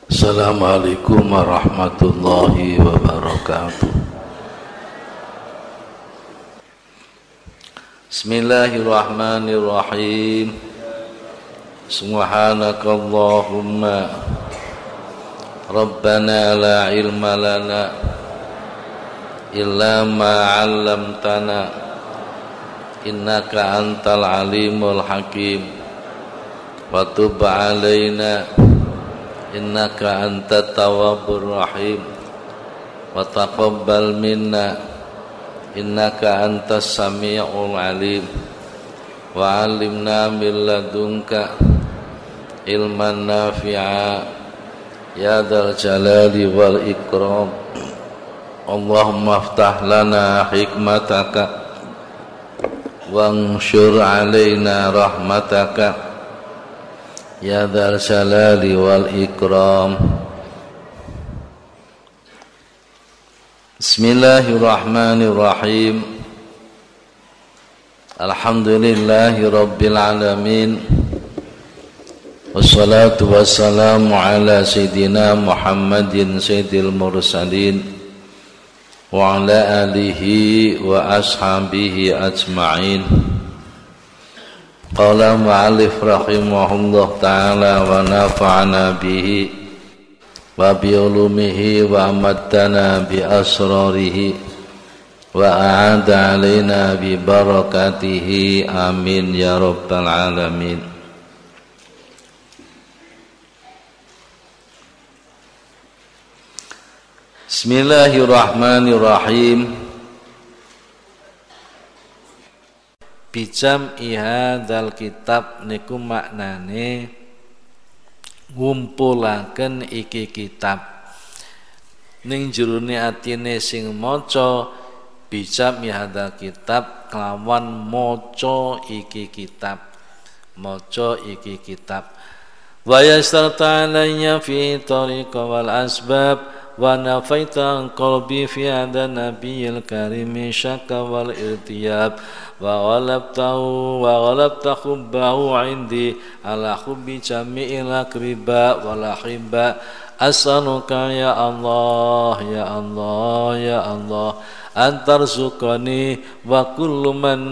Assalamualaikum warahmatullahi wabarakatuh. Bismillahirrahmanirrahim. Subhanakallahumma Rabbana la ilma lana illa ma 'allamtana innaka antal alimul hakim wa tub 'alaina innaka antat tawwabur rahim wa taqabbal minna innaka antas sami'ul alim wa 'allimna min ladunka ilman nafi'a ya dzal jalali wal ikram. Allahumma aftah lana hikmataka wanshur 'alaina rahmataka ya dzal jalali wal ikram. Bismillahirrahmanirrahim. Alhamdulillahi rabbil alamin. Wassalatu wassalamu ala sayyidina Muhammadin sayyidil mursalin wa ala alihi wa ashabihi ajma'in. Qala mu'allif rahimahullah ta'ala wa nafa'ana bihi wa bi ulumihi wa amaddana bi asrarihi wa a'ada alaina bi barakatihi amin ya rabbal alamin. Bismillahirrahmanirrahim. Bijam ihadzal kitab niku maknane ngumpulaken iki kitab ning jerone atine sing maca. Bijam ihadzal kitab kelawan maca iki kitab, maca iki kitab. Wa yastarta'alanya fi tariqa wal asbab wa nafaita qalbi fi ada nabiyil karimi syakka wal irtiyab wa ghalabta hubbahu indi ala hubbi jami'il akriba wal ahibba. As'aluka ya Allah ya Allah ya Allah antarzuqani wa kullaman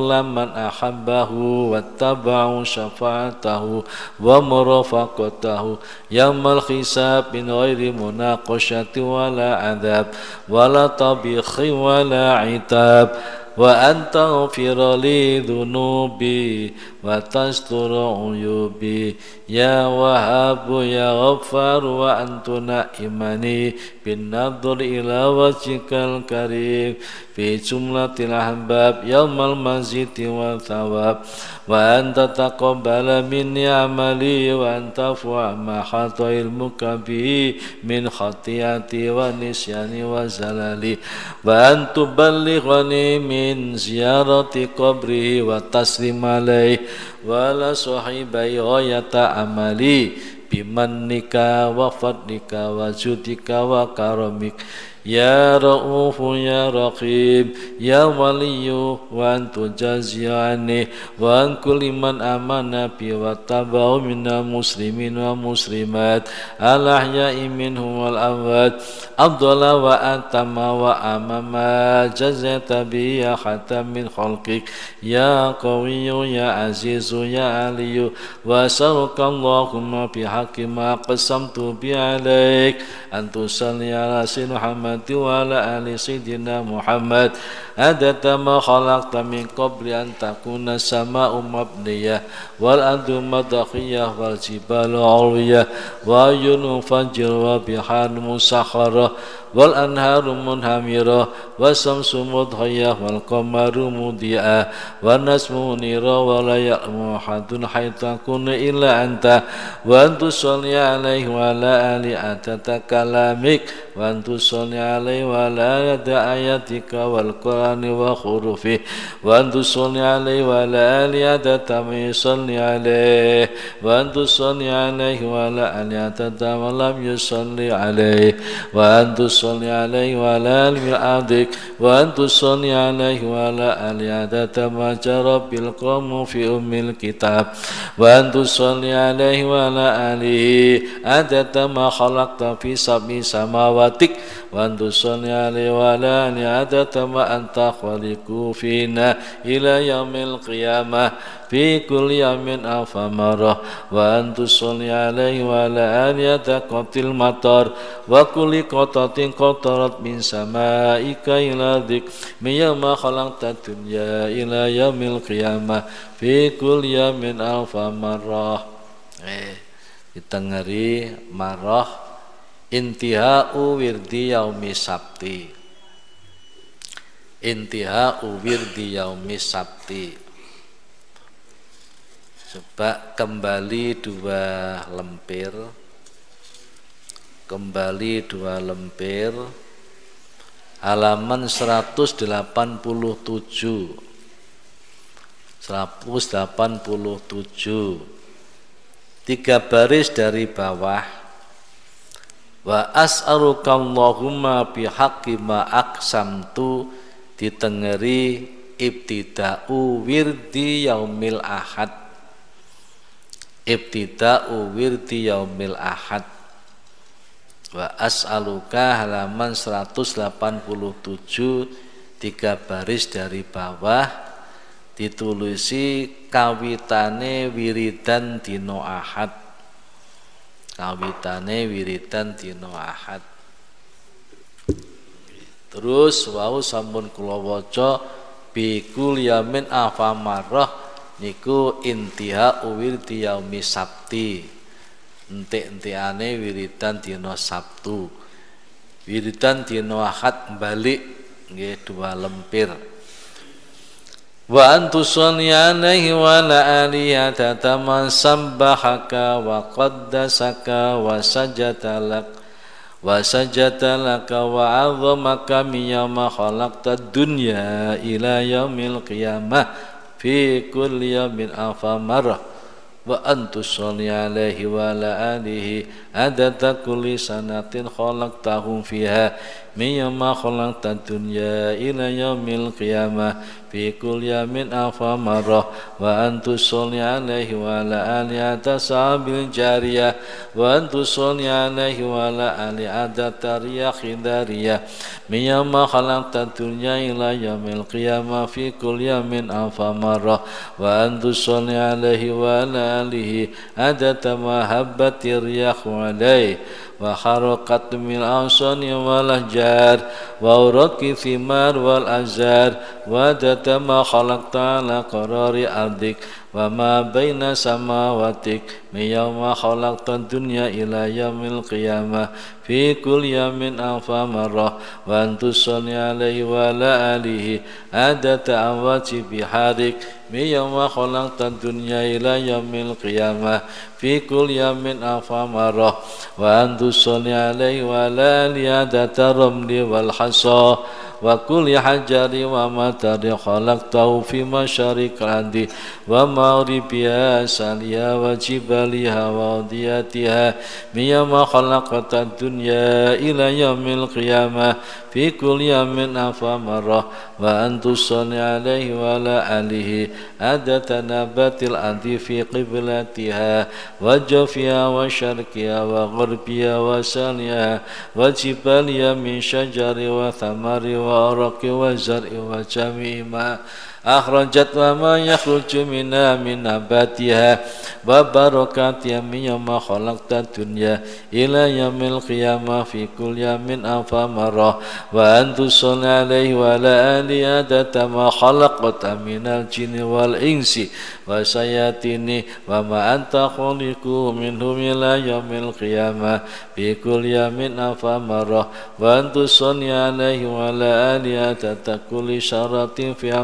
ahabbahu wattaba'u syafa'atahu wa murafaqatahu yaumal hisab min ghairi munaqashati wala adab wala tabikhi wala itab wa anta ghafira li dhunubi wa tastura uyubi ya Wahhab ya Ghaffar wa antuna imani bin nadhr ila wajhikal karim fi jumlatil ahbab yaumal mazidi wa thawab wa anta taqabbala minni amali wa anta fu'a ma khata ilmuka bihi min khatiyati wa nisyani wa zalali wa antu ballighani min ziyarati qabrihi wa taslim alaih wa la sahibai ghayata amali bimannika wa fadlika wa judika wa karamik ya Ra'ufu ya Raqib ya Waliyu wa antu jazi'ani wa an kulli man amana bi wa tabau minna muslimin wa muslimat al-ahya'i minhum wal amwat abdullah wa atama wa amama jazata bi ya khatam min khalqik ya qawiyyu ya azizu ya aliyu wa as'aluka Allahumma bi haqqi ma qasamtu bi alaik antu salli ala sayyidina Muhammad wa ala ali sayyidina Muhammad adata ma khalaqta min qabli an takuna sama'u mabniyah wal ardu madkhiyah wal jibalu uliyah wa ayunu fajr wa bihan musakharah wal anharu munhamirah wa samsu mudhiyah wal qamaru mudhi'ah wa nasmu nira wa la ya'lamu hadun haytakun illa anta wa antu salli alaihi wa ala ali atata kalamik wa antu salli alaihi wa ala ayatika wal القرآن وحروفه وأن تصلي عليه وعلى آله عدد ما يصلي عليه وأن تصلي عليه وعلى آله عدد ما لم يصلي عليه وأن تصلي عليه وعلى آله عبدك وأن تصلي عليه وعلى آله عدد ما جرى بالقوم في أم الكتاب وأن تصلي عليه وعلى آله عدد ما خلقت في سبع سماواتك وأن تصلي عليه وعلى آله عدد ما أنت خالق فينا إلى يوم القيامة في كل يوم ألف مرة وأن تصلي عليه وعلى آله عدد قطر المطر وكل قطرة قطرت من سمائك إلى ذك من يوم خلقت الدنيا إلى يوم القيامة في كل يوم ألف مرة. Kita ngeri marah intihau wirdi yaumi sabti. Intihau wirdi yaumi sabti. Coba kembali dua lempir. Kembali dua lempir. Halaman 187. 187. 3 baris dari bawah. Wa as'aluka Allahumma bihaqqi ma aqsamtu ditengeri ibtida'u wirdi yaumil ahad. Ibtida'u wirdi yaumil ahad. Wa as'aluka halaman 187 3 baris dari bawah ditulisi kawitane wiridan dino ahad. Kawitane wiridan dino ahad. Terus wau sampun kula waca bikul yamin afamarrah niku intiha wirdi yaumi sabti. Entik-entikane wiridan dino Sabtu. Wiridan dino ahad balik nggih 2 lempir. Wa antusalli alaihi wa ala alihi hatta man sabbahaka wa qaddasaka wa sajadalak wa sajadalaka wa 'azzamaka mimma khalaqtad dunya ila yaumil qiyamah fi kulli yawmin alfa marrah wa antusalli alaihi wa ala alihi adada kulli sanatin khalaqtahum fiha mimma khalaqtad dunya ila yaumil qiyamah fi kulli yawmin alfa marrah wa antusalli alaihi wa ala alihi atasabil jariyah wa antusalli alaihi wa ala alihi adatariyah khidariyah mimma khalaqtad dunya ila yaumil qiyamah fi kulli yawmin alfa marrah wa antusalli alaihi wa ala alihi adata mahabbatir riyah alaihi wa kharaqat min awsani wal ahjar wa uraqi thimar wal azhar wa data ma khalaqta ala qarari ardik wa ma baina samawatik min yawma khalaqta dunya ila yaumil qiyamah fi kulli yawmin alfa marrah wa antusalli alaihi wa ala alihi adata awati biharik min yawma khalaqta dunya ila yaumil qiyamah fi kulli yawmin alfa marrah wa antusalli alaihi wa ala alihi adata ramli wal hasa wa kulli hajari wa matari khalaqtahu fi masyariqil ardi wa maghribiha saliha wa jibaliha wa udiyatiha mimma khalaqta dunya ila yaumil qiyamah fi kulli yawmin alfa marrah wa antusalli alaihi wa ala alihi adata nabatil ardi fi qiblatiha wa jafiha wa syarqiha wa gharbiha wa saliha wa jibaliha min syajari wa thamari wa araqi wa zar'i wa jami'i ma akhrajat wa ma yakhruju minha min nabatiha wa barakatiha mimma khalaqta dunya ila yaumil qiyamah fi kulli yawmin alfa marrah wa antusalli alaihi wa ala alihi adata ma khalaqta minal jinni wal insi wa sayatini wa ma anta khaliqu minhum ila yaumil qiyamah fi kulli yawmin alfa marrah wa antusalli alaihi wa ala alihi adata kulli syaratin fi hamdani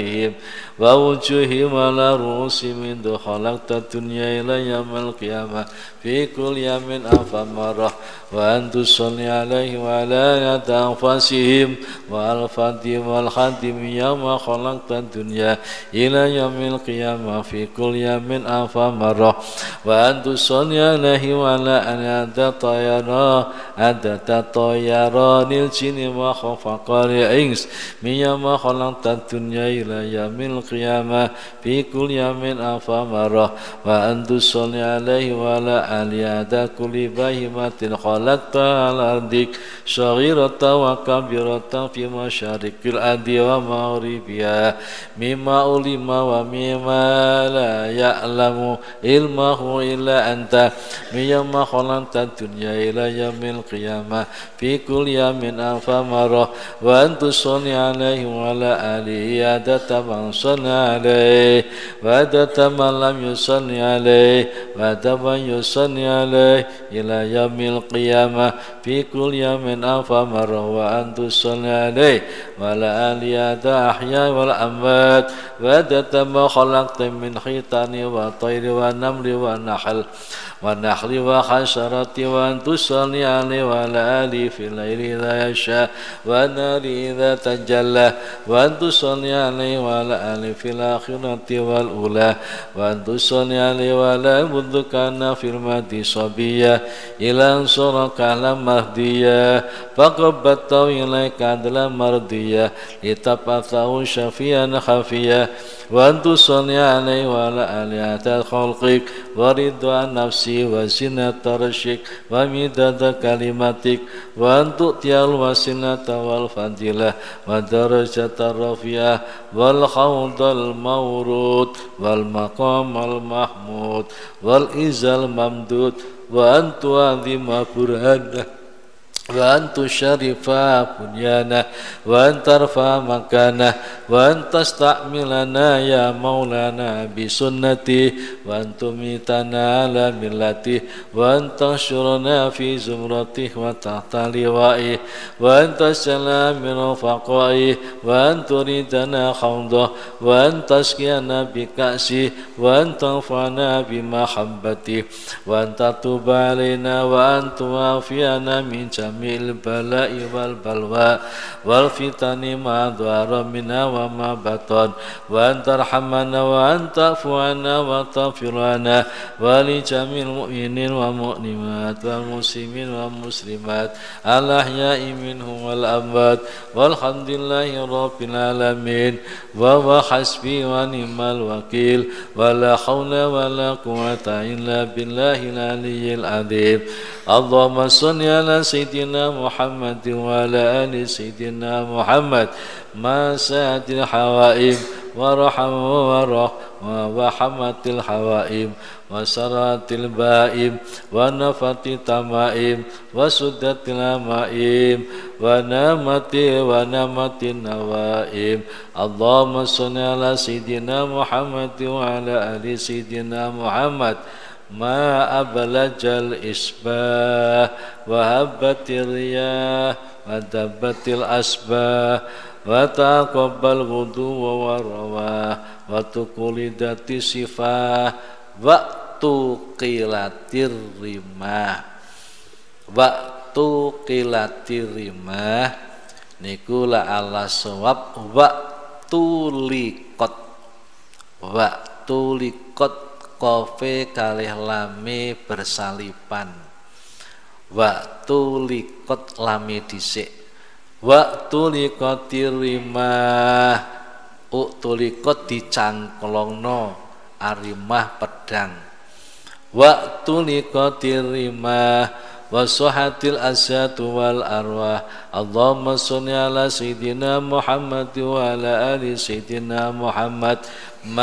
أيديهم ووجوههم على رؤوسهم منذ خلقت الدنيا إلى يوم القيامة في كل يوم ألف مرة وأن تصلي عليه وعلى آيات أنفاسهم وألفاتهم والخاتم يوم خلقت الدنيا إلى يوم القيامة في كل يوم ألف مرة وأن تصلي عليه وعلى عدد طيران الجن وخفقان الإنس من يوم خلقت الدنيا إلى يوم القيامة في كل يوم ألف مرة وأن تصلي عليه وعلى عدد كل بهيمة خلقتها على أرضك صغيرة وكبيرة في مشارق الأرض ومغربها مما علم ومما لا يعلم علمه إلا أنت من يوم خلقت الدنيا إلى يوم القيامة في كل يوم ألف مرة وأن تصلي عليه وعلى آله عدد من صلى عليه وعدد من لم يصلي عليه وعدد من يصلي عليه إلى يوم القيامة في كل يوم ألف مرة وأن تصلي عليه وعلى آله عدد الأحياء والأموات وعدد ما خلقت من حيطان وطير ونمل ونحل وحشرة وأن تصلي عليه وعلى آله في الليل إذا يشاء والنهار إذا تجلى وأن تصلي عليه وعلى آله في الآخرة والأولى وأن تصلي عليه وعلى منذ كان في المهد صبيا إلى أن صار كهلا مهديا فقبضته إليك عدلا مرضيا لتبعثه شفيا خفيا وأن تصلي عليه وعلى آله عدد خلقك ورضوان نفسي وزنة رشك ومداد كلماتك وأن تؤتي الوسيلة والفضيلة ودرجة الرفيعة والحوض المورود والمقام المحمود والإزى الممدود وأن تعظم برهانه وأن تشرف بنيانه وأن ترفع مكانه وأن تستعملنا يا مولانا بسنته وأن تميتنا على ملته وأن تحشرنا في زمرته وتحت لوائه وأن تجعلنا من رفقائه وأن تريدنا خوضه وأن تسقينا بكأسه وأن تنفعنا بمحبته وأن تتوب علينا وأن توافينا من جميع البلاء والبلوى والفتن ما ظهر منها وما بطن وأن ترحمنا وأن تعفو عنا وتغفر لنا ولجميع المؤمنين والمؤمنات والمسلمين والمسلمات الأحياء منهم والأموات والحمد لله رب العالمين وهو حسبي ونعم الوكيل ولا حول ولا قوة إلا بالله العلي العظيم اللهم صل على سيدنا محمد وعلى آل سيدنا محمد ما سعت الحوائم وحمت الحوائم وسرات البائم ونفت التمائم وسدت الأمائم ونامت النوائم اللهم صل على سيدنا محمد وعلى آل سيدنا محمد ما أبلج الإصباح وهبت الرياح ودبت الأسباح وتقبل الغدو والرواح وتقلدت الصفاح وتقلت الرماح niku la ala sawab waktulikot kofe kalih lame bersalipan waktulikot lame dhisik waktulikot rimah uktulikot dicangklongno arimah pedang waktulikot rimah wasuhatil asyatu wal arwah Allahumma sholli ala Sayyidina Muhammad wa ala ali Sayyidina Muhammad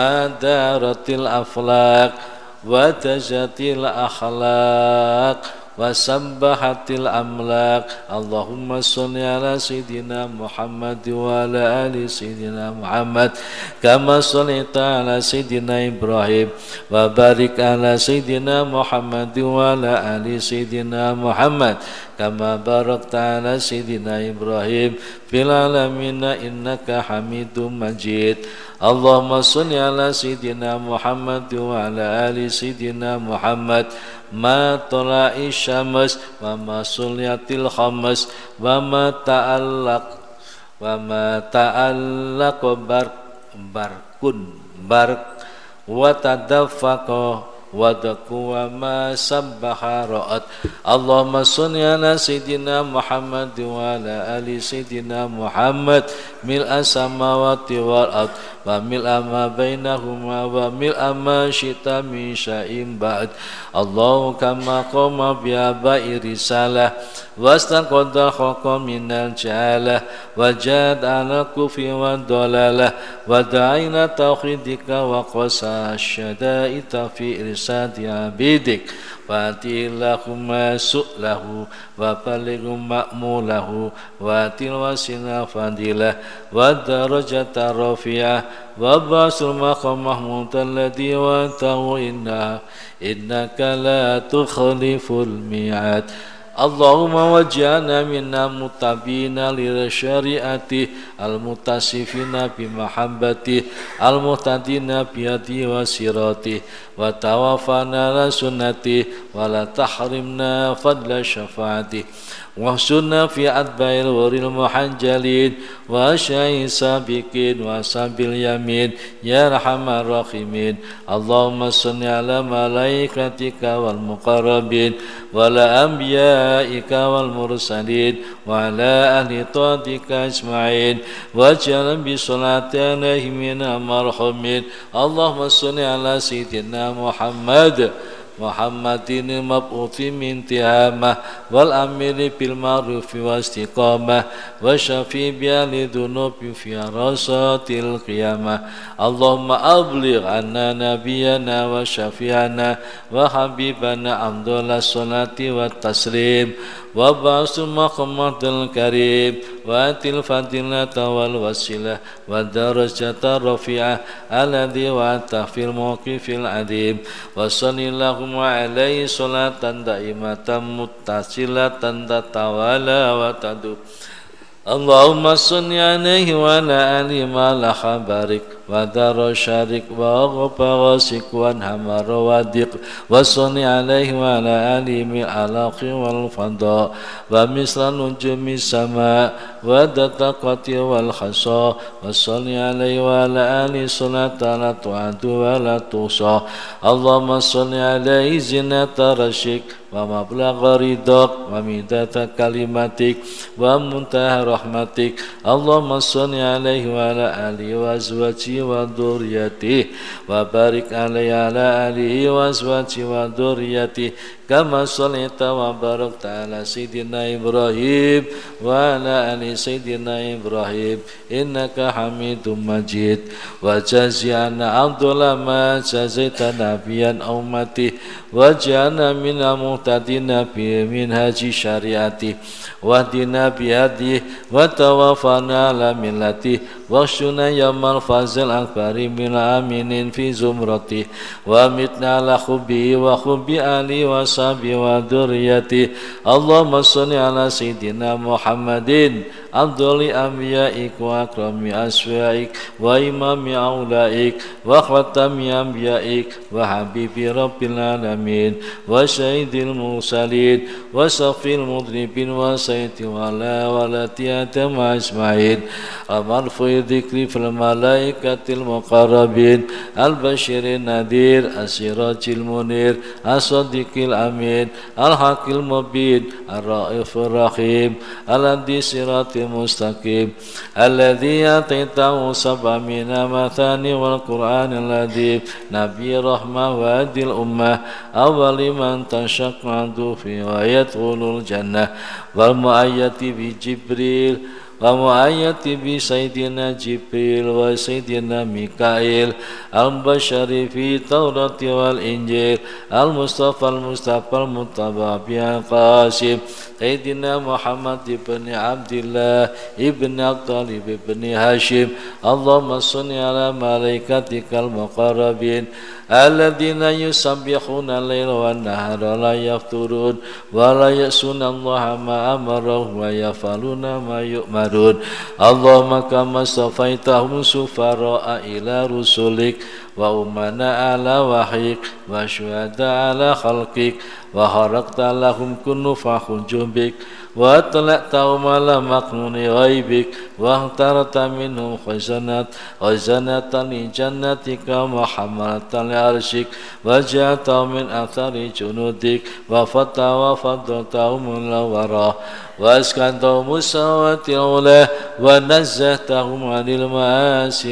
madaratil aflaq wa tajatil akhlaq وسبحت الأملاك اللهم صل على سيدنا محمد وعلى آل سيدنا محمد كما صليت على سيدنا إبراهيم وبارك على سيدنا محمد وعلى آل سيدنا محمد كما باركت على سيدنا إبراهيم في العالمين إنك حميد مجيد اللهم صل على سيدنا محمد وعلى آل سيدنا محمد ما طلع الشمس وما صليت الخمس وما تعلق برق وتدفق ودق وما سبح رأت اللهم صل على سيدنا محمد وعلى آل سيدنا محمد ملء السماوات والأرض وملء ما بينهما وملء ما شئت من شيء بعد الله كما قام بآباء رسالة واستنقذ الخلق من الجهالة وجاد على الكفر والضلالة ودعينا توحيدك وقسى الشدائد في إرشاد عبيدك فأتي اللهم سؤله وبلغ مأموله وأتي الوسيلة فضيلة والدرجة الرفيعة وابعث المقام محمود الذي وأنته إنك لا تخلف الميعاد اللهم وجعلنا منا متبعين للشريعة المتصفين بمحبته المهتدين بهديه وسيرته وتوفنا على سنته ولا تحرمنا فضل شفاعته واحشرنا في أتباع الغر المحجلين وأشياء السابقين وأصحاب اليمين يا أرحم الراحمين اللهم صل على ملائكتك والمقربين وعلى أنبيائك والمرسلين وعلى أهل طاعتك أجمعين واجعل بصلاة عليهم من المرحومين اللهم صل على سيدنا محمد المبعوث من تهامة والأمير بالمعروف واستقامة والشفيع بأهل الذنوب في عرصات القيامة اللهم أبلغ عنا نبينا وشفيعنا وحبيبنا عبد الله الصلاة والتسليم وبعث محمد الكريم وآتي الفضيلة والوسيلة والدرجة الرفيعة الذي وعدت في الموقف العظيم وصل اللهم عليه صلاة دائمة متصلة تتوالى وتدوم اللهم صل عليه وعلى آله ما لح بارك ودار شارك وغب غاسك وانهمر ودق وصل عليه وعلى آله من الأخ والفضاء ومثل نجوم السماء والدقات والخصاء وصل عليه وعلى آله صلاة لا تعد ولا تحصى اللهم صل عليه زينة رشك ومبلغ رضاك ومداد كلماتك ومنتهى رحمتك اللهم صل عليه وعلى آله وأزواجه وذريته وبارك عليه وعلى آله وأزواجه وذريته كما صليت وباركت على سيدنا إبراهيم وعلى آل سيدنا إبراهيم إنك حميد مجيد وجزي عنا أفضل ما جزيت نبيا أمته وجعلنا من المهتدين بمنهج شريعته واهدنا بهديه وتوفنا على ملته واغشنا يوم الفوز الأكبر من الآمنين في زمرته وأمتنا على حبه وحب آله وصحبه وذريته اللهم صل على سيدنا محمد أفضل أنبيائك وأكرم أصفيائك وإمام أولئك وختم أنبيائك وحبيب رب العالمين وسيد المرسلين وصفي المذنبين وسيد ولا ولد آدم أجمعين المرفوع الذكر في الملائكة المقربين البشير النذير السراج المنير الصديق الأمين الحق المبين الرائف الرحيم الذي صراط المستقيم الذي أعطيته 700 مثاني والقرآن الذي نبي رحمة وهدي الأمة أول من تشق عنده في ويدخل الجنة والمؤيد بجبريل ومؤيد بسيدنا جبريل وسيدنا ميكائيل البشر في التوراة والإنجيل المصطفى المتبع بالقاسم سيدنا محمد بن عبد الله ابن طالب بن هاشم اللهم صل على ملائكتك المقربين الذين يسبحون الليل والنهار لا يفترون ولا يعصون الله ما أمرهم ويفعلون ما يؤمرون اللهم كما اصطفيتهم سفراء إلى رسلك وأمناء على وحيك وشهداء على خلقك وخرقت لهم كل فخرج بك وأطلعتهم على مكنون غيبك واخترت منهم خزنة لجنتك وحملة لعرشك وجعلتهم من أثر جنودك وفضلتهم من الوراء وأسكنتهم السماوات العلى ونزهتهم عن المعاصي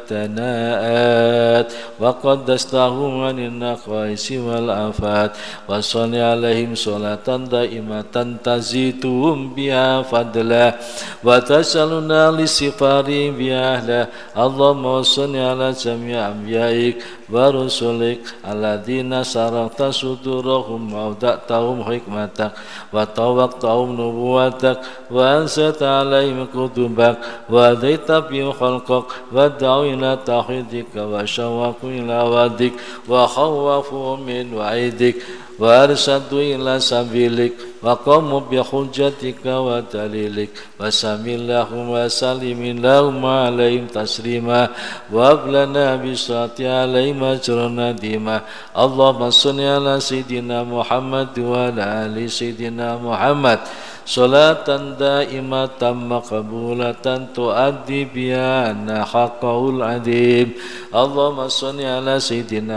والدناءات وقدستهم عن النقائص والآفات وصل عليهم صلاة دائمة تزيدهم بها فضلا وتسألنا لسفارهم بها أهلا اللهم صل على جميع أنبيائك ورسلك الذين سرقت صدورهم وأودعتهم حكمتك وطوقتهم نبوتك وأنزلت عليهم كتبك وهديت بهم خلقك ودعوا إلى توحيدك وشوقوا إلى وعدك وخوفوا من وعيدك وأرشدوا إلى سبيلك وقاموا بحجتك ودليلك وسم اللهم وسلم اللهم عليهم تسليما وابلنا بالصلاة عليهم أجرنا ديما اللهم صل على سيدنا محمد وعلى آل سيدنا محمد صلاة دائمة مقبولة تؤدي بها عنا حقه العظيم اللهم صل على سيدنا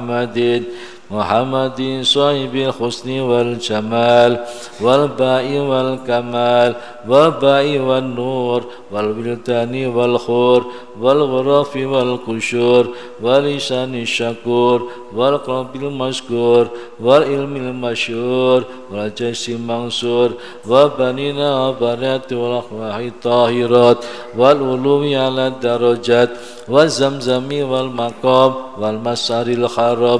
محمد صاحب الحسن والجمال والباء والكمال والباء والنور والولدان والخور والغرف والقشور ولسان الشكور والقلب المشكور والعلم المشهور والجسم المنصور وبنينا وبنات والأخوة الطاهرات والعلوم على الدرجات والزمزم والمقام والمسار الحرام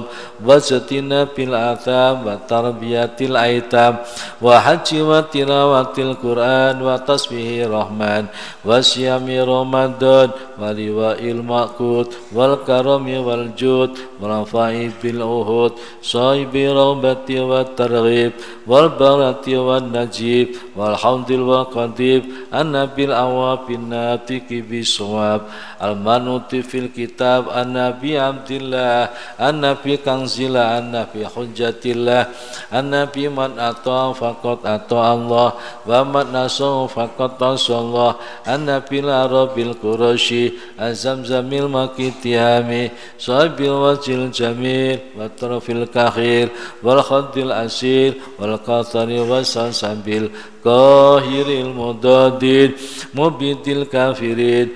وزتنا بالآثام وتربية الأيتام وحج وتلاوة القرآن وتسبيح الرحمن وصيام رمضان ولواء المأقوت والكرم والجود والرفاع بالعهود صاحب الرغبة والترغيب والبرة والنجيب والحمد والقديم النبي الأواب الناطق بالصواب المنوط في الكتاب النبي عبد الله النبي كنز الله النبي حجة الله النبي من أطاع فقد أطاع الله ومن نصر فقد نصر الله النبي العربي القرشي الزمزم المكتيامي صاحب الوجه الجميل والطرف الكخيل والخد الأسيل والقطر والسلسبيل قاهر المضادين مبيد الكافرين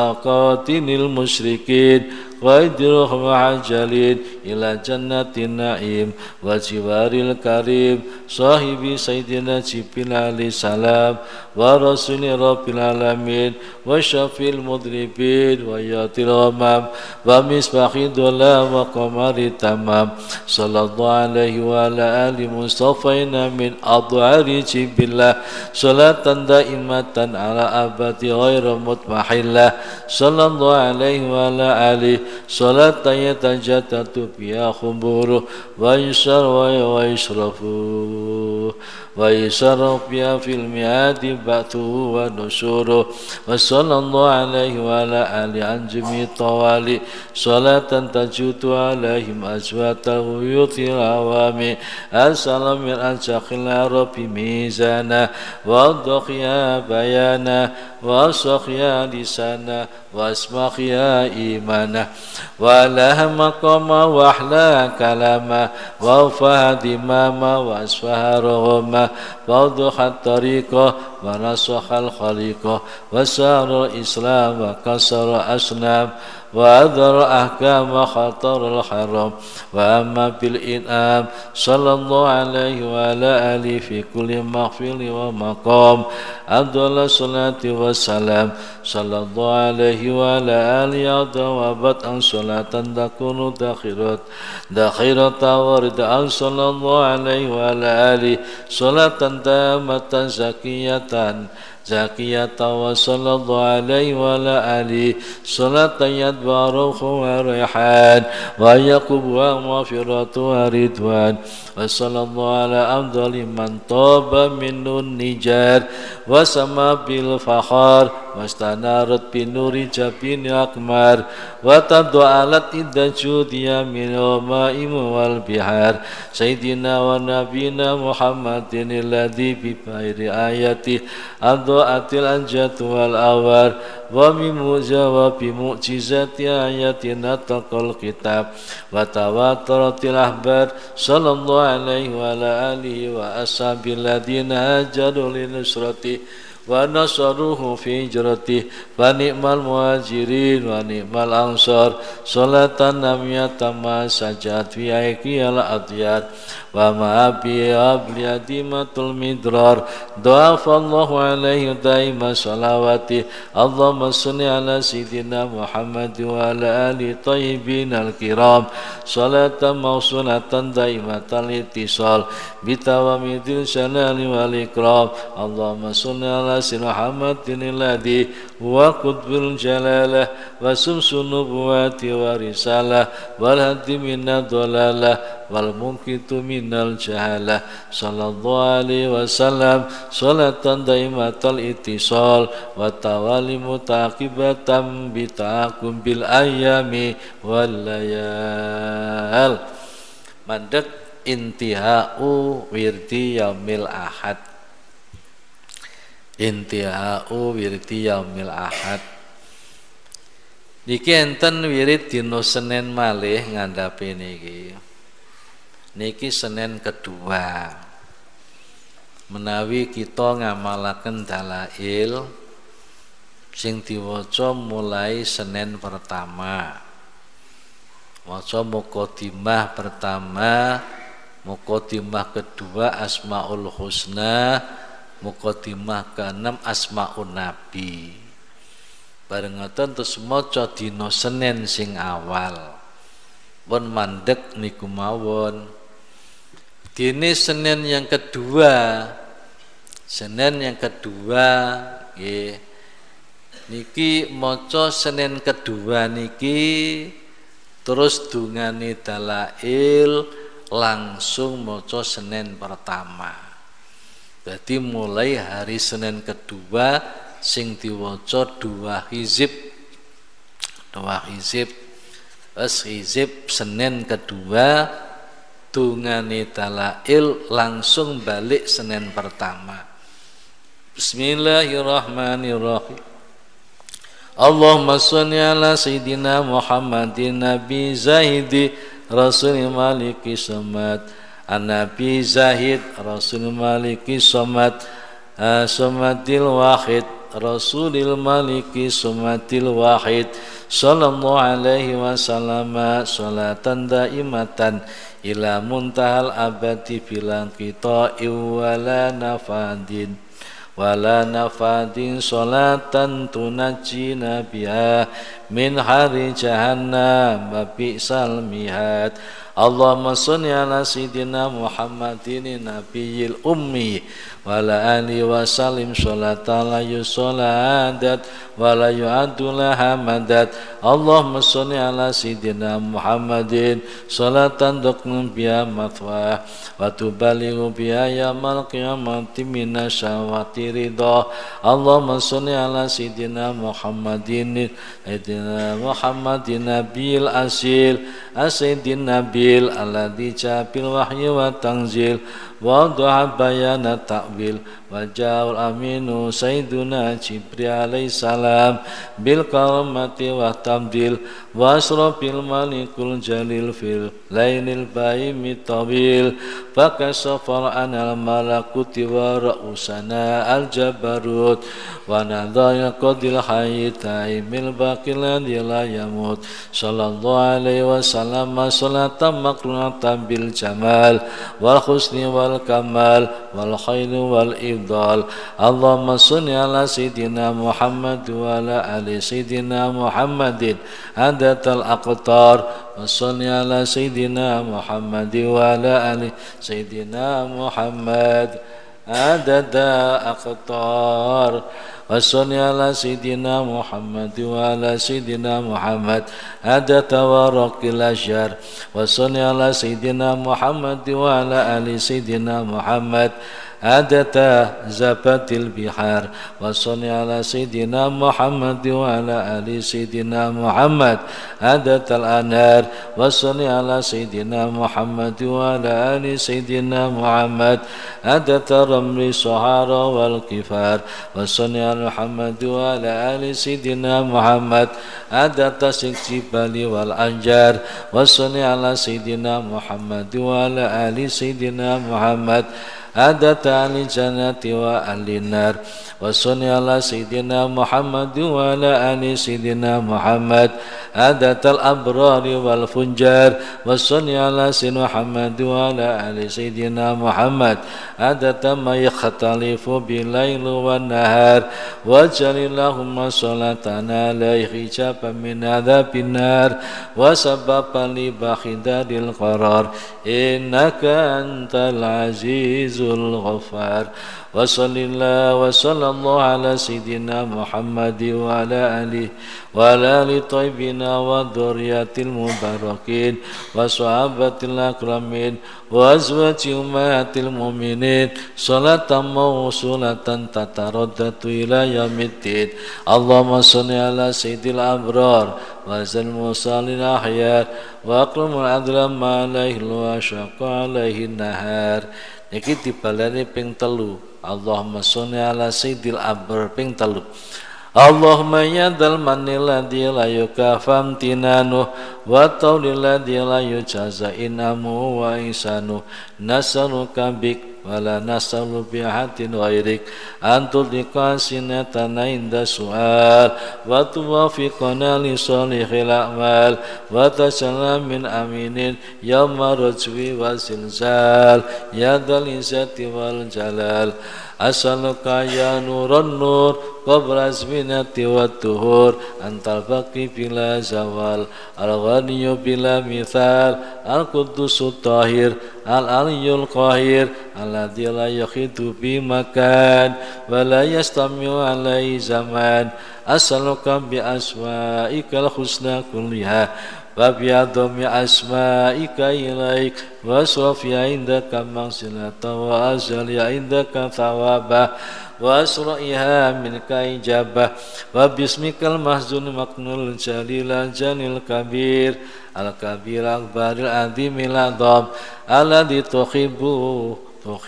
وقاتل المشركين وادرهم عجلين إلى جنة النعيم وجوار الكريم صاحب سيدنا جبريل عليه السلام ورسول رب العالمين وشفي المذنبين وياتي الغمام ومصباح الظلام وقمر التمام صلى الله عليه وعلى آل مصطفين من أضعار جبريل صلاة دائمة على أبد غير مطمحلة صلى الله عليه وعلى آله صلاة يتجدد بها خبوره ويشرف بها في الميعاد بعثه ونشوره وصلى الله عليه وعلى آله عن جميع الطوالي صلاة تجود عليهم أزواج الغيوث العوامي السلام من أنشاق العرب ميزانا وضخيا بيانا وصخيا لسانا واسمخيا إيمانا ولا مقام وأحلى كلاما ووفى دماما وأسفها رغما فأوضح الطريقة ونصح الخليقة وسار الإسلام وكسر أصنام وأذر أحكام خطر الحرام وأما بالإنعام صلى الله عليه وعلى آله في كل مغفر ومقام أفضل الصلاة والسلام صلى الله عليه وعلى آله وبدء صلاة تكون داخرة ورد صلى الله عليه وعلى آله صلاة تامة زكية وصلى الله عليه وعلى آله صلاة يتبع روح وريحان ويقب ومغفرة ورضوان وصلى الله على أفضل من طاب منه النجار وسما بالفخار واستنارت بنور جبين أقمار وتضاءلت إذا جودي من الماء والبحار سيدنا ونبينا محمد الذي ببير آياته أضاءت الأنجات والأوار وبمعجزات آياتنا نطق الكتاب وتواترت الأخبار صلى الله عليه وعلى آله وأصحابه الذين هاجروا لنصرته ونصروه في هجرته فنعم المهاجرين ونعم الأنصار صلاة نمية ما سجد في أيدي الأديار وما بها بيديمة المدرار ضعف الله عليه دائما صلواته اللهم صل على سيدنا محمد وعلى آله الطيبين الكرام صلاة موصولة دائمة الاتصال بتواميد الجلال والإكرام اللهم صل على سيدنا محمد الذي هو قطب الجلالة وسمس النبوات ورسالة والهدي من الضلالة والمنقذ من الجهالة صلى الله عليه وسلم صلاة دائمة الاتصال والتوالي متعاقبة بتعاقب بالأيام والليال. Mandek intihau wirdi yaumil ahad. Intihau wirdi yaumil ahad. Niki enten wirid dina Senin malih ngandhapi niki. Niki Senin kedua. Menawi kita ngamalaken dalail sing diwaca mulai Senin pertama. Waca muqaddimah pertama, muqaddimah kedua Asmaul Husna, muqaddimah ke-6 Asmaun Nabi. Bareng ngoten terus maca dina Senin sing awal. Pun mandek niku mawon. Dene Senin yang kedua. Senin yang kedua nggih. Niki maca Senin kedua niki terus dungane dalail langsung maca Senin pertama. Jadi mulai hari Senin kedua sing diwaca 2 hizib. 2 hizib. Terus hizib Senin kedua dungane dalail langsung balik Senin pertama. Bismillahirrahmanirrahim. Allahumma sholli ala sayyidina Muhammadin Nabi Zahidi Rasul Maliki Samad An-Nabi Zahid Rasul Maliki Samad Samadil Wahid Rasulil Maliki Samadil Wahid sallallahu alaihi wasallam salatan daimatan ila muntahal abadi bilang kita iwala nafadin wala nafadin salatan tunajjina biha min hari jahannam wa bi'sal mihad. Allahumma sholli ala sayyidina Muhammadin nabiyil ummi wa ala alihi wa sallim sholatan la yusoladat wa la yu'addu laha madad. Allahumma sholli ala sayyidina Muhammadin sholatan duknun biha mathwah wa tubalighu biha yaumil qiyamati minasyawati ridha. Allahumma sholli ala sayyidina Muhammadin nabiyil asil asyidin nabil alladhi jabil wahyi wa tanzil Wada'a bayana ta'wil Wajahul aminu Sayyiduna Jibril alaihi salam Bil karamati wa tamdil Wasrafil malikul jalil fil Lainil baimi tawil Fakasafar anal malakuti wa ra'usana al-jabarut Wa nadhaya qadil hayy taimil baqil ladhi la yamut Sallallahu alaihi wasallam Salatan makrunatan bil jamal Wal husni wal kamal Wal khairu wal ibdal Allahumma salli ala Sayyidina Muhammad Wa ala ali Sayyidina Muhammadin Adatal aqtar Wa salli ala Sayyidina Muhammad Wa ala ali Sayyidina Muhammad Adada aqtar Wa salli ala Sayyidina Muhammad Wa ala Sayyidina Muhammad Adada waraqil ashjar Wa salli ala Sayyidina Muhammad Wa ala ali Sayyidina Muhammad Adata zabatil bihar Wa salli ala Sayyidina Muhammad Wa ala ali Sayyidina Muhammad Adatal anar Wa salli ala Sayyidina Muhammad Wa ala ali Sayyidina Muhammad Adata ramli sahara wal kifar Wa salli ala Muhammad Wa ala ali Sayyidina Muhammad Adata siksibali wal anjar Wa salli ala Sayyidina Muhammad Wa ala ali Sayyidina Muhammad Adata ahli jannati wa ahli nar Wa salli ala Sayyidina Muhammad Wa ala ali Sayyidina Muhammad Adatal abrari wal funjar Wa salli ala Sayyidina Muhammad Wa ala ali Sayyidina Muhammad Adata ma yakhtalifu bilailu wa nahar Wa jalillahumma salatana la hijaban min adhabin nar Wa sababan li bakhidadil qarar Innaka antal azizul Ghaffar Wa sallallahu wa sallallahu ala Sayyidina Muhammad Wa ala alihi Wa ala ali taibina wa dhuriyatil mubarakin Wa sahabatil akramin Wa azwaji ummatil mu'minin Salatan mawsulatan tataraddatu ila yamiddin Allahumma salli ala Sayyidil abrar Wa zal musalin ahyar Wa akramul adlam ma alaihi wa syaqa alaihi nahar Niki dibalani ping telu Allahumma sholli ala sayyidil abrar ping telu Allahumma ya dal manil ladzi la yukafam tinanu wa tawlil ladzi la yujaza inamu wa isanu nasaluka bik wala nasalu bihatin ghairik antul dikasinatana inda su'al wa tuwafiqana li salihil a'mal wa tasallam min aminin yawma rajwi wa zilzal ya dal izzati wal jalal As'aluka ya nurun nur qabla azminati wa tuhur antal baqi bila zawal al-ghaniyyu bila mithal al-qudusu tahir al-aliyyul qahir alladzi la yakhidu bi makan wa la yastami'u alaihi zaman as'aluka bi asma'ikal husna kulliha wa bi'adami asma'ika ilaik wa swafiya indaka mansilata wa azaliya indaka thawabah wa asra'iha minka ijabah wa bismikal mahzun maknul jalil janil kabir al-kabir akbaril azimil adham alladhi tuhibbu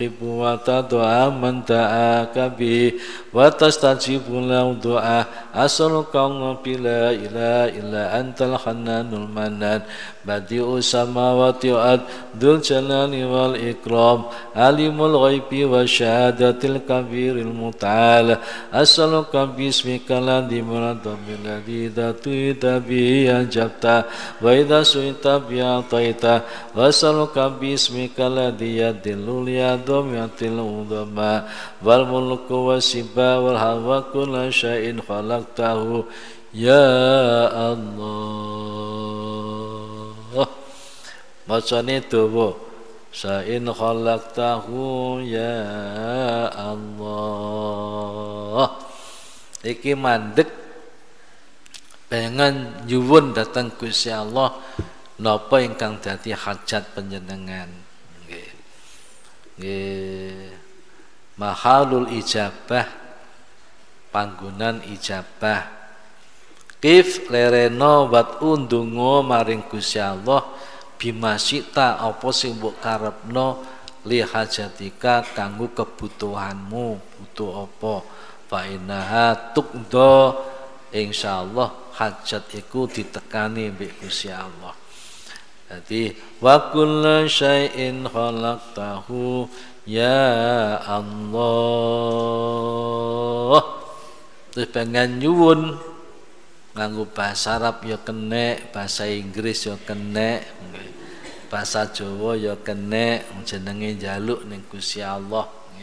wa tadu'a man ta'aka bi wa tastajibu lahu du'a as'aluka la ilaha illa antal hannanul mannan badi'us samawati wal dzul jalali wal ikram alimul ghaibi wa syahadatil kabiril muta'al as'aluka bismika ladzi muradami ladzi datu'ita bi ajabta wa idza su'ita bi ataita wa as'aluka bismika ladzi yadillu yadum yatil udama wal mulku wasiba wal hawa kullu syai'in khalaqtahu ya Allah. Macane dawa sain khalaqtahu ya Allah. Iki mandek pengen nyuwun datang Gusti Allah napa ingkang dadi hajat panjenengan. Nggih. Mahalul ijabah panggonan ijabah. Kif lereno wat undungo maring Gusti Allah bimasita apa sing mbok karepno li hajatika kanggo kebutuhanmu, butuh apa fa innaha tuqda insyaallah hajat iku ditekani mbek Gusti Allah. Jadi wa kullu syai'in khalaqtahu ya Allah. Terus pengen nyuwun nganggo bahasa Arab ya kenek, bahasa Inggris ya kenek, bahasa Jawa ya kenek, jenenge njaluk ning Gusti Allah.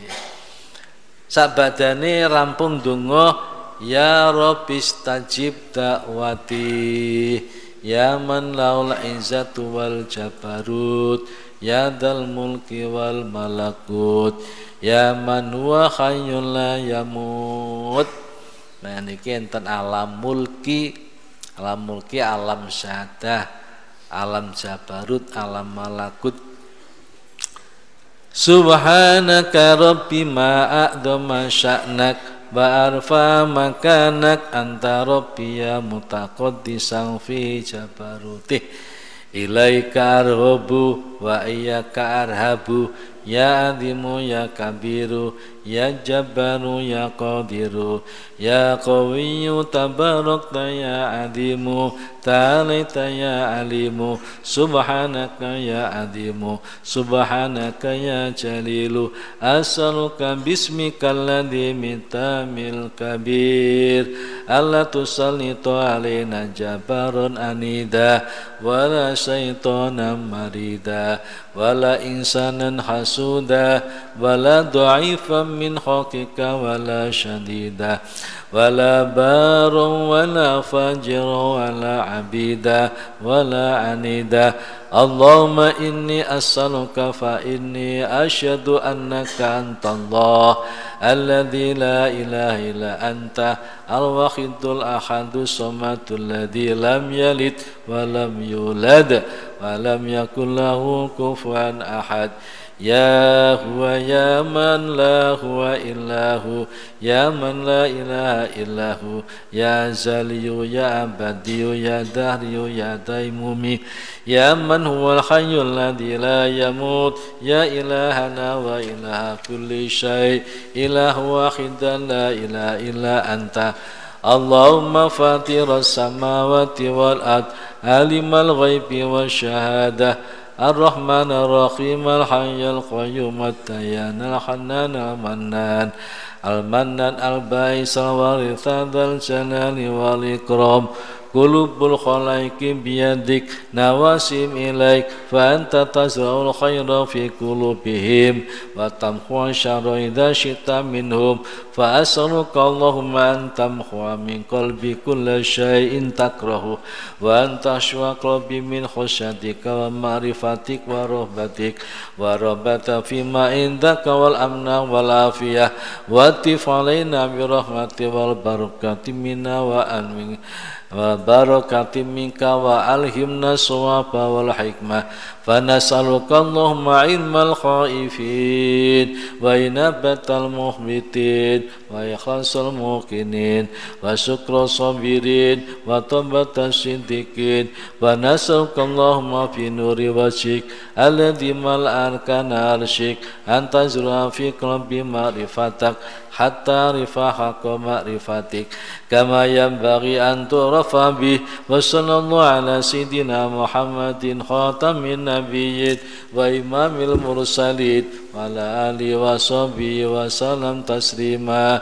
Sabadane rampung donga ya Rabbi stajib da'wati ya man laul izzatu wal jabarut ya dal mulki wal malakut ya man huwa hayyul la yamut. Nah niki enten alam mulki, alam syahadah, alam jabarut, alam malakut. Subhanaka rabbi ma a'dama sya'nak wa arfa makanak anta rabbi ya mutaqaddisan fi jabarutih ilaika arhabu wa iyyaka arhabu ya adimu ya kabiru ya jabbaru ya qadiru ya qawiyyu tabarakta ya adimu ta'alaita ya alimu subhanaka ya adimu subhanaka ya jalilu as'aluka bismikal ladzi min tamil kabir alla tusallitu alaina jabarun anida wala syaitanan marida wala insanan hasuda wala dha'ifan min khalqika wala syadida wala barun wala fajirun wala abida wala anida. Allahumma inni as'aluka fa inni asyhadu annaka antallah alladzi la ilaha illa anta al-wahidul ahadus samadul ladzi lam yalid wa lam yulad wa lam yakul lahu kufuwan ahad. Ya huwa ya man la huwa illahu ya man la ilaha illahu ya zaliyu ya abadiyu ya dahriyu ya daimumi ya man huwal hayyul ladzi la yamut ya ilahana wa ilaha kulli syai ilahu wahidan la ilaha illa anta. Allahumma fatiras samawati wal ard alimal ghaibi wasyahadah الرحمن الرحيم الحي القيوم الديان الحنان المنان المنان البائس الوارث ذا الجلال والإكرام قلوب الخلائق بيدك نواسم إليك فأنت تزرع الخير في قلوبهم وتمحو الشر إذا شئت منهم فأسألك اللهم أن تمحو من قلبي كل شيء تكره وأن تشوى قلبي من خشيتك ومعرفتك ورهبتك ورغبة فيما عندك والأمن والعافية واتف علينا برحمتك والبركة منا وأنمنا وبركة منك وألهمنا الصواب والحكمة فنسألك اللهم علم الخائفين وإنابة المخبتين وإخلاص الموقنين وشكر الصابرين وتوبة الصديقين ونسألك اللهم في نور وجهك الذي ملأ أركان عرشك أن تزرع في قلبي معرفتك حتى رفع حق معرفتك كما ينبغي أن تعرف به. وصلى الله على سيدنا محمد خاتم النبيين وإمام المرسلين وعلى آله وصحبه وسلم تسليما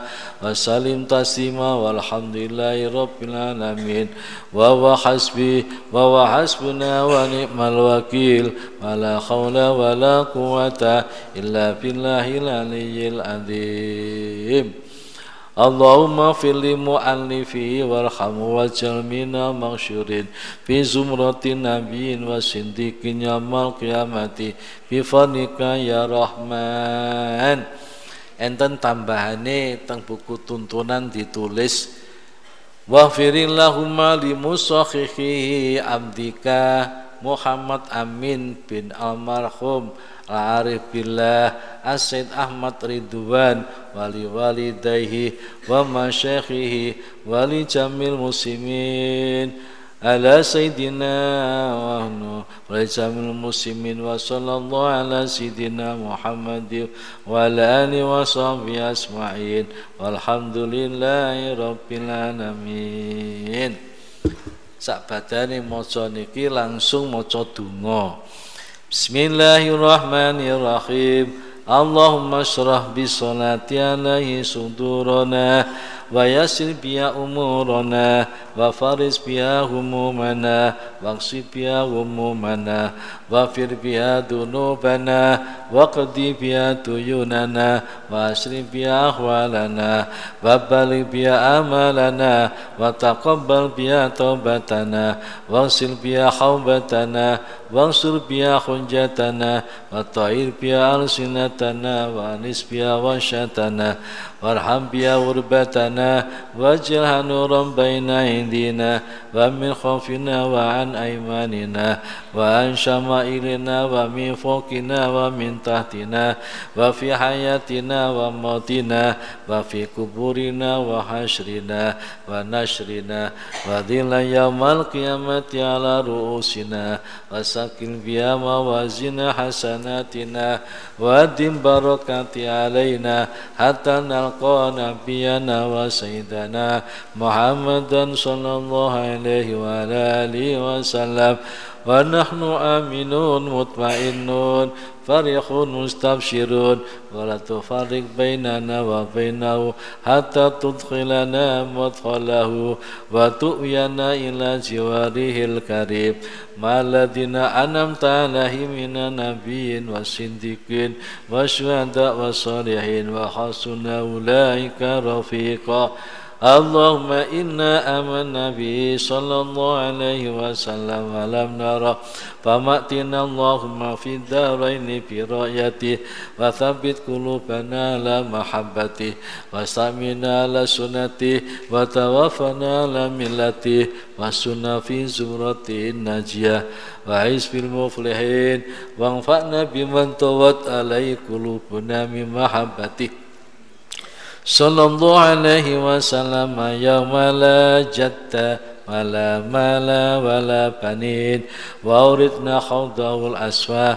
والحمد لله رب العالمين. وهو حسبي وهو حسبنا ونعم الوكيل ولا حول ولا قوة إلا بالله العلي العظيم. اللهم اغفر لمؤلفه وارحمه واجعل منا مغشورين في زمرة النبيين والصديقين يوم القيامة بفضلك يا رحمن. Enten tambahane teng buku tuntunan ditulis waghfirillahumma limusakhihi abdika Muhammad Amin bin almarhum al-arif billah As-Said Ahmad Ridwan wali walidayhi wa masyayikhihi wali jamil muslimin على سيدنا ولجميع المسلمين وصلى الله على سيدنا محمد وعلى آله وصحبه أجمعين والحمد لله رب العالمين. Sakbadane maca niki langsung maca donga. Bismillahirrahmanirrahim. Allahumma syrah bi sholati alaihi sudurana wa yassir biha umurana wa faris biha humumana wa qsib biha humumana wa fir biha dunubana wa qdi biha tuyunana wa asrif biha ahwalana wa baligh biha amalana wa taqabbal biha taubatana wa sil biha haubatana wa ansur biha hujjatana wa ta'ir biha alsinatana wa anis biha wasyatana warham biha urbatana waj'alha nuran baina indina wa min khawfina wa an aymanina wa an syama'ilina wa min fawqina wa min tahtina wa fi hayatina wa mautina wa fi kuburina wa hasyrina wa nashrina wa dhilla yaumal qiyamati ala ru'usina wa sakil biha mawazina hasanatina wa dim barakati alaina hatta nalqa nabiyana wa sayyidana Muhammadan sallallahu alaihi wa alihi wasallam wa nahnu aminun mutmainnun farihun mustabshirun wa la tufarriq bainana wa bainahu hatta tudkhilana mudkhalahu wa tu'yana ila jiwarihil karim maladina anamta alaihim minan nabiyyin wasiddiqin wasyuhada wassalihin wa hasuna ulaika rafiqa. Allahumma inna amanna bihi sallallahu alaihi wasallam wa lam nara famatina Allahumma fi daraini bi ra'yati wa thabbit qulubana la mahabbati wa samina la sunnati wa tawaffana la millati wa sunna fi zumratin najiyah wa hizbil muflihin wa anfa'na biman tawat alai qulubuna min mahabbati sallallahu alaihi wasallam yawma la jatta wala mala wala banin wa uridna khawdahul aswa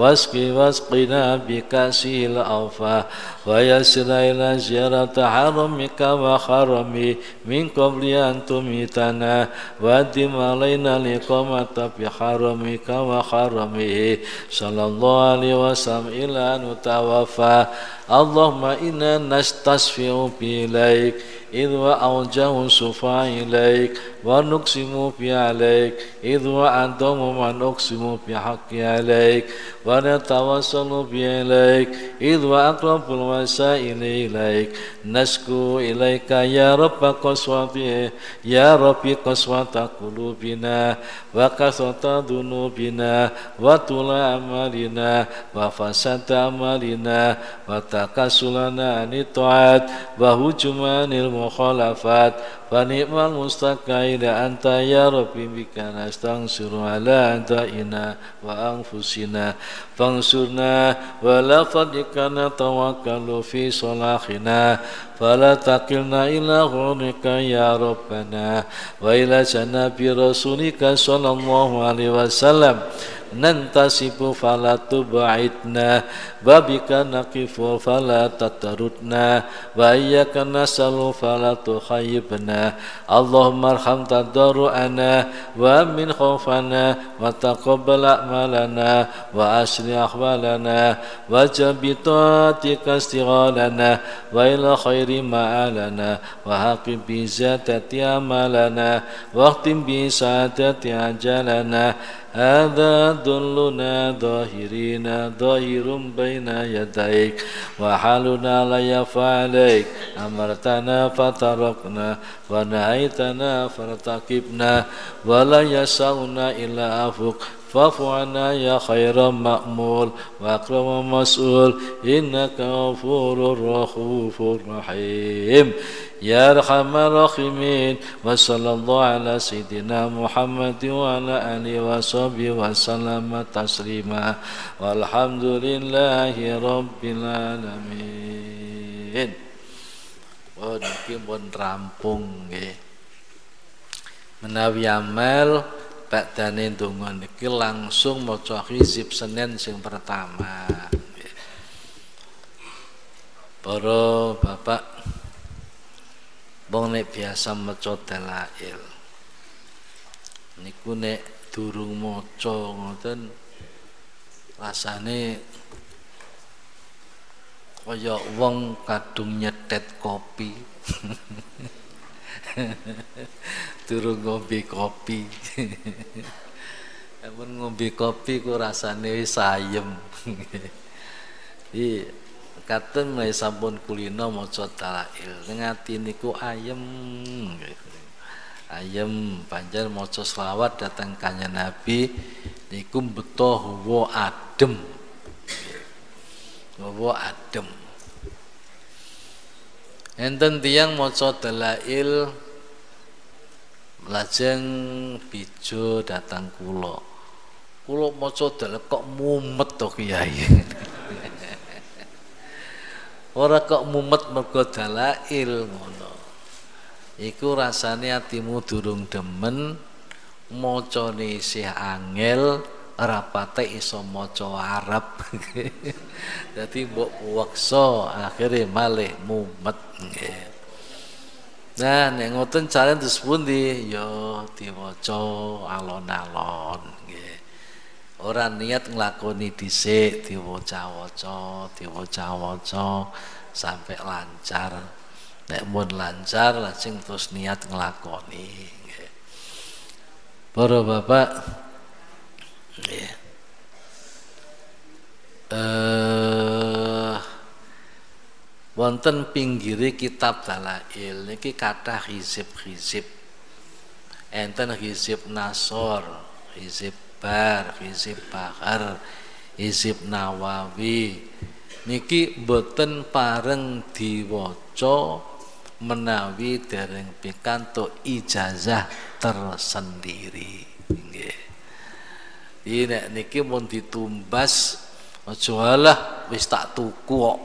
wasqina bikasil awfa wa yasira ila ziyarata haramika wa harami min qabli an tumitana wa dim alaina liqamata bi haramika wa haramihi sallallahu alaihi wasallam ila nutawaffa. Allahumma inna nastasfi'u bi ilaik idh wa awjahu sufa ilaik wa nuqsimu bi alaik idh wa adamu man uqsimu bi haqqi alaik wa natawassalu bi ilaik idh wa aqrabul wasaili ilaik nasku ilaika ya rabba qaswati ya rabbi qaswata qulubina wa kasata dunubina wa tula amalina wa fasata amalina wa takasulana anitaat wa hujumanil mukhalafat fa ni'mal mustaqaida anta ya rabbi bika nastansiru ala adaina wa anfusina fansurna wa la fadikana tawakkalu fi salahina fala taqilna ila ghurika ya rabbana wa ila janabi rasulika sallallahu alaihi wasallam nantasibu fala tubaidna babika naqifu fala tatarudna wa iyyaka nasalu fala tukhayyibna Allahumma arham tadarru'ana wa min khawfana wa taqabbal a'malana wa asli ahwalana wa jabitatika istighalana wa ila khairi ma'alana wa haqib bi zatati amalana wa khtim bi sa'adati ajalana hadza dulluna dhahirina dhahirum baina yadaik wa haluna la yafa'alaik amartana fatarakna wa nahaitana fartaqibna wa la yasauna illa afuk fa'fu anna ya khairan ma'mul wa akraman mas'ul innaka ghafurur rahim ya arhamar rahimin wa sallallahu ala sayyidina Muhammad wa ala alihi wa sahbihi wa sallama taslima walhamdulillahi rabbil alamin. Oh niki pun rampung nggih. menawi amal badane donga niki langsung maca hizib Senin sing pertama. Para bapak wong nek biasa maca dalail niku nek durung maca ngoten rasane kaya wong kadung nyetet kopi. Durung ngombe kopi. Amun ngombe kopi ku rasane wis ayem. Iki katen menawi sampun kulina maca dalail ning ati niku ayem. Ayem panjenengan maca selawat dhateng Kanjeng Nabi niku beto hawa adem. Hawa adem. Enten tiyang maca dalail lajeng bijo datang kula. Kula maca dalail kok mumet to Kyai. Ora kok mumet mergo dalail ngono. Iku rasane atimu durung demen, macane isih angel, ora patek iso maca Arab. Dadi mbok weksa akhire malih mumet nggih. Nah, nek ngoten carane terus pundi? Ya diwaca alon-alon nggih. Ora niat nglakoni dhisik diwaca-waca sampai lancar. Nek mun lancar lajeng terus niat nglakoni nggih. Para bapak nggih. Wonten pinggire kitab dalail niki kathah hizib-hizib. Enten hizib Nasor, hizib Bar, hizib Bahar, hizib Nawawi. Niki boten pareng diwaca menawi dereng pikantuk ijazah tersendiri nggih. Iki nek niki mun ditumbas aja alah wis tak tuku kok.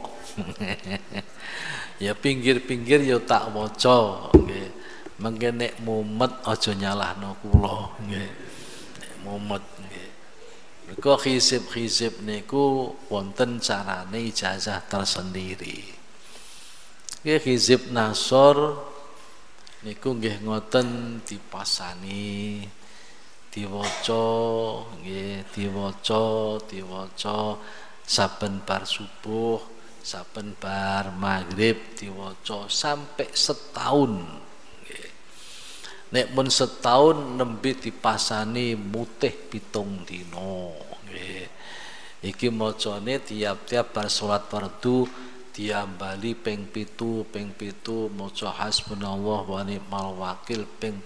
Ya pinggir-pinggir ya tak waca nggih. Mengke nek mumet aja nyalahno kula nggih. Nek mumet nggih. Mergo hizib-hizib niku wonten carane ijazah tersendiri. Nggih hizib Nasor niku nggih ngoten dipasani diwaca nggih diwaca saben bar subuh saben bar maghrib diwaca sampai setahun nggih. Nek mun setahun nembe dipasani mutih 7 dina nggih. Iki macane tiap-tiap bar salat fardu diambali ping 7 maca hasbunallah wa ni'mal wakil ping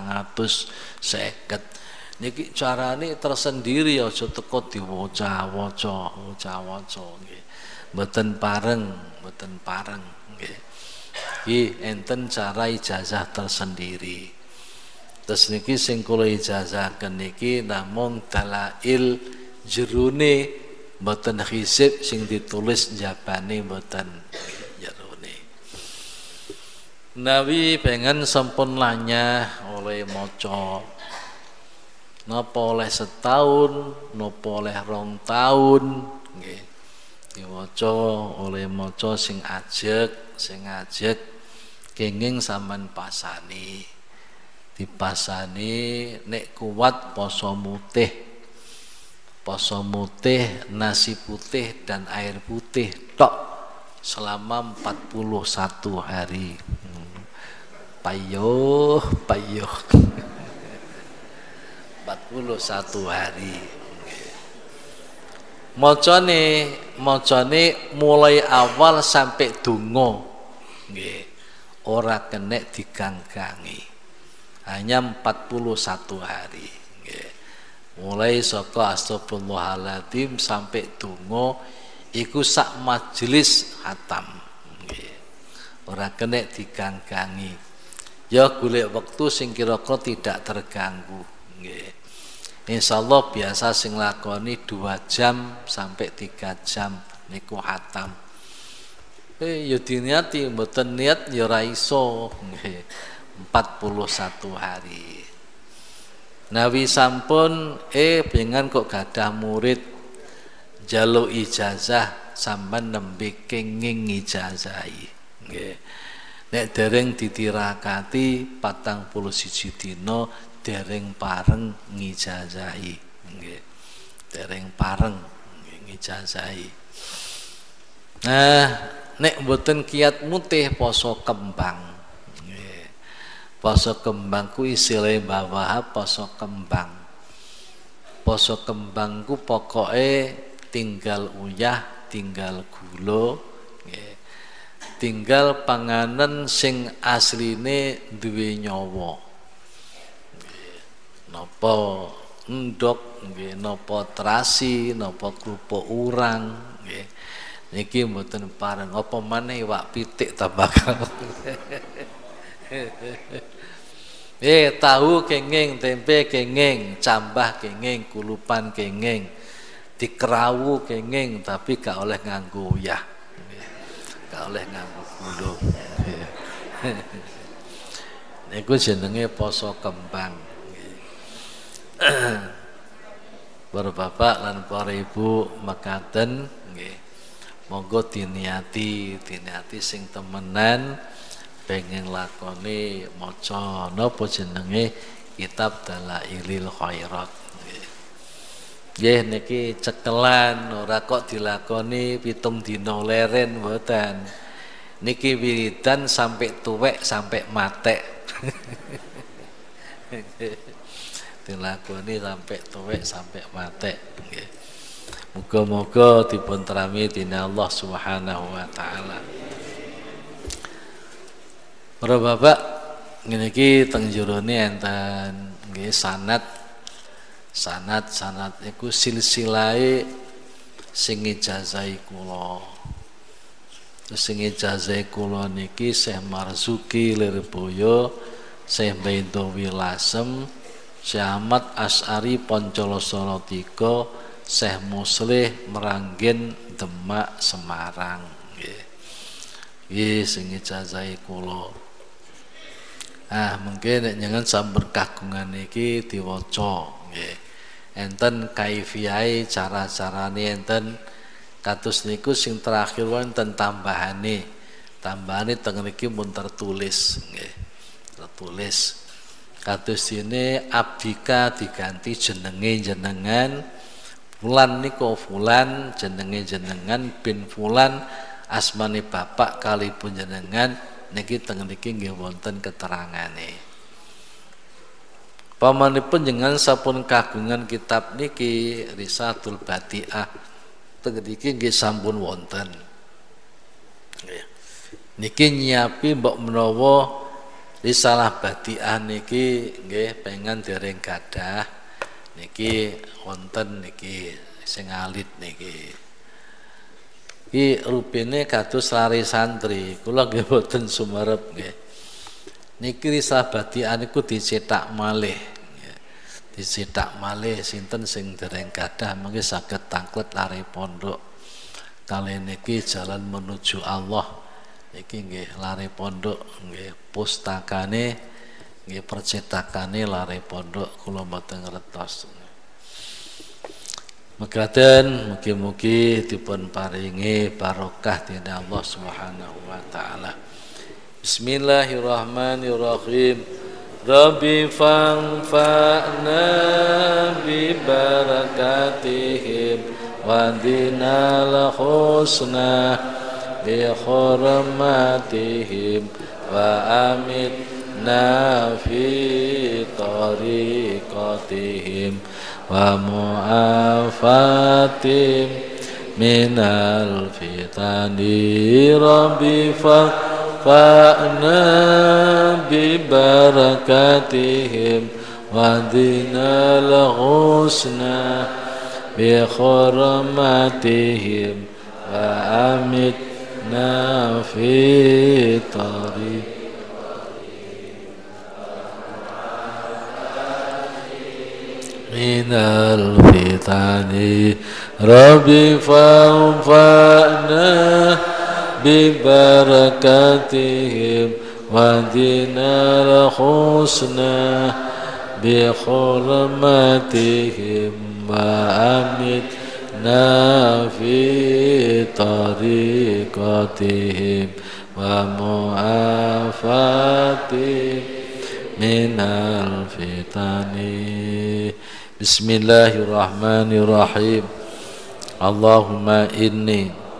450. Niki carane tersendiri aja teko diwaca-waca nggih. Mboten pareng nggih. Iki enten cara ijazah tersendiri. Terus niki sing kula ijazahaken niki namung dalail jerone mboten hizib sing ditulis jabane mboten jerone. Nawi pengen sampun lanyah oleh maca napa oleh setahun, napa oleh 2 tahun nggih. Diwaca oleh maca sing ajeg kenging sampean pasani. Dipasani nek kuat poso mutih, nasi putih dan air putih tok selama 41 hari. Payuh 41 hari. Macane mulai awal sampai donga nggih. Ora kenek diganggangi. Hanya 41 hari nggih. Mulai saka astagfirullahaladzim sampai donga iku sak majelis khatam nggih. Ora kenek diganggangi. Ya golek wektu sing kira-kira tidak terganggu nggih. Insyaallah biasa sing lakoni 2 jam sampai 3 jam niku khatam. Ya diniati mboten niat ya ora iso nggih. 41 hari. Nawi sampun pengen kok gadah murid jaluk ijazah sampean nembe kenging ijazahi. Nggih. Nek dereng ditirakati 41 dina dereng pareng ngijazahi. Nggih. Dereng pareng ngijazahi. Nah, nek mboten kiat mutih poso kembang. Nggih. Poso kembang ku isile Mbah Wahab poso kembang. Poso kembang ku pokoke tinggal uyah, tinggal gula, nggih. Tinggal panganan sing asline duwe nyawa. Napa endhog nggih, napa terasi, napa krupuk urang nggih. Niki mboten pareng apa maneh iwak pitik tambah tahu kenging, tempe kenging, cambah kenging, kulupan kenging, dikrawu kenging tapi gak oleh nganggo uyah. Gak oleh nganggo gula. Niku jenenge poso kembang. Para bapak lan para ibu mekaten nggih. Monggo diniati sing temenan pengen lakoni maca napa jenenge kitab Dalailil Khairat. Nggih niki cekelan ora kok dilakoni 7 dina leren mboten. Niki wiridan sampai tuwek sampai matek. Dilakoni sampai tuwek sampai matek nggih. Muga-muga dipun trami dening Allah Subhanahu wa taala. Para bapak ngene iki teng jerone enten nggih sanad iku silsilahe sing ijazahi kula. Sing ijazahi kula niki Syekh Marzuki Lirboyo, Syekh Baidowi Lasem, Syekh Ahmad Asy'ari Poncolosono 3, Syekh Muslih Meranggen Demak Semarang nggih. Nggih sing ijazahi kula. Mungkin nek njenengan sampun kagungan iki diwaca nggih. Enten kaifiyahe cara-carane enten kados niku sing terakhir wonten tambahane. Tambahane teng niki mun tertulis nggih. Tertulis. Kados dene abdika diganti jenenge jenengan, fulan niku fulan jenenge jenengan bin fulan asmane bapak kalipun jenengan niki teng niki nggih wonten keterangane. Pamanipun jenengan sampun kagungan kitab niki Risalatul Badi'ah teng niki nggih sampun wonten. Niki nyiapi mbok menawa Risalah Badi'ah niki nggih pengen dereng gadah niki wonten niki sing alit niki. Iki rupine kados lare santri, kula nggih boten sumerep nggih. Niki Risalah Badi'ah niku dicetak malih. Dicetak malih sinten sing dereng gadah mengki saged tanglet lare pondok. Kali niki jalan menuju Allah. Niki nggih lare pondok nggih pustakane nggih percetakane lare pondok kula mboten ngertos. Mekaten mugi-mugi dipun paringi barokah dening Allah Subhanahu wa taala. Bismillahirrahmanirrahim. Rabbi fanfa'na bi barakatihim wa dinal husna bi hurmatihim wa amitna fi tariqatihim wa mu'afatim minal fitani rabbi fa'na bi barakatihim wa dinal husna bi hurmatihim wa amitna fi tariqatihim minal fitani rabbi fanfa'na bi barakatihim wa dinal husna بحرمتهم وأمتنا في طريقتهم ومعافاتهم من الفتن. بسم الله الرحمن الرحيم. اللهم إني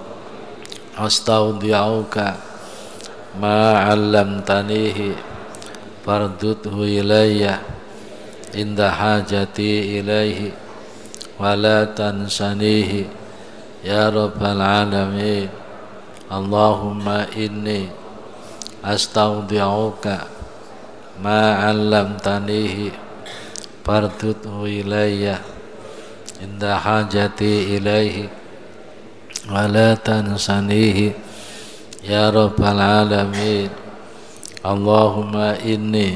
أستودعك ما علمتنيه فاردده إلي عند حاجتي إليه ولا تنسنيه يا رب العالمين. اللهم إني أستودعك ما علمتنيه فاردده إلي عند حاجتي إليه ولا تنسنيه يا رب العالمين. اللهم إني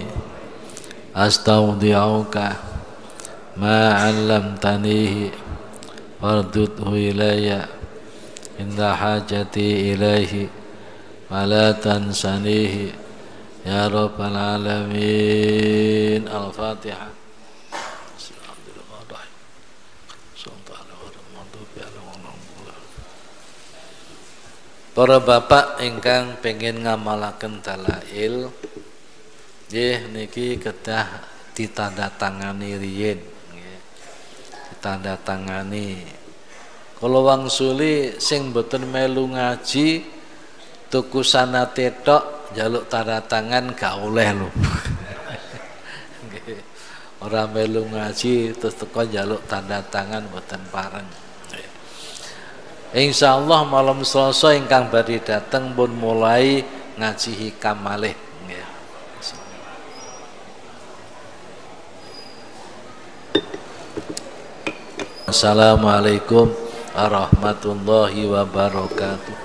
أستودعك ما علمتنيه فاردده إلي عند حاجتي إليه ولا تنسنيه يا رب العالمين. الفاتحة. Para bapak ingkang pengen ngamalaken dalail nggih niki kedah ditandatangani riyin nggih. Ditandatangani. Kala wangsuli sing mboten melu ngaji tuku sanate tok njaluk tanda tangan gak oleh lho. Nggih. Ora melu ngaji terus teko njaluk tanda tangan mboten pareng. Insyaallah malam Selasa ingkang badhe dateng pun mulai ngaji hikam malih nggih. Assalamualaikum warahmatullahi wabarakatuh.